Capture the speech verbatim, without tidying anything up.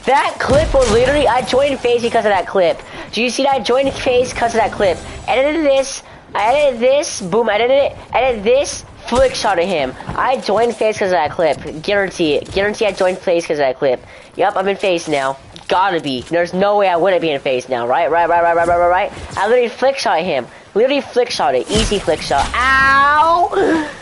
That clip was literally, I joined FAZE because of that clip. Do you see that? I joined FAZE because of that clip. Edited this, I edited this, boom, I edited it, edited this, flick shot at him. I joined FAZE because of that clip. Guarantee it. Guarantee I joined FAZE because of that clip. Yep, I'm in FAZE now. Gotta be. There's no way I wouldn't be in FAZE now, right? Right, right, right, right, right, right, right. I literally flick shot him. Literally flick shot it. Easy flick shot. Ow!